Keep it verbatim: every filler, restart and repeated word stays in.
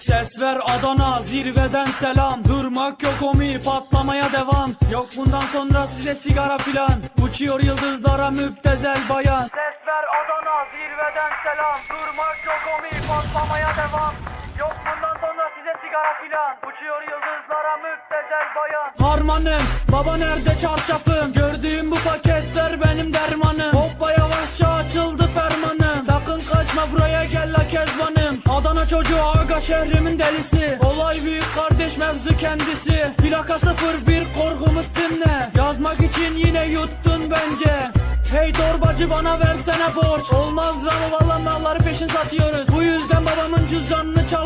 Ses ver Adana, zirveden selam. Durmak yok omi, patlamaya devam. Yok bundan sonra size sigara filan. Uçuyor yıldızlara müptezel bayan. Ses ver Adana, zirveden selam. Durmak yok omi, patlamaya devam. Yok bundan sonra size sigara filan. Uçuyor yıldızlara müptezel bayan. Harmanım, baba nerede çarşafım? Gördüğüm bu paketler benim dermanım. Hoppa yavaşça açıldı fermanım. Sakın kaçma buraya gel la kezbanım. Adana çocuğu aga şehrimin delisi. Olay büyük kardeş mevzu kendisi. Plaka sıfır bir korkumuz dinle. Yazmak için yine yuttun bence. Hey torbacı bana versene borç. Olmaz lan valla malları peşin satıyoruz. Bu yüzden babamın cüzdanını çal.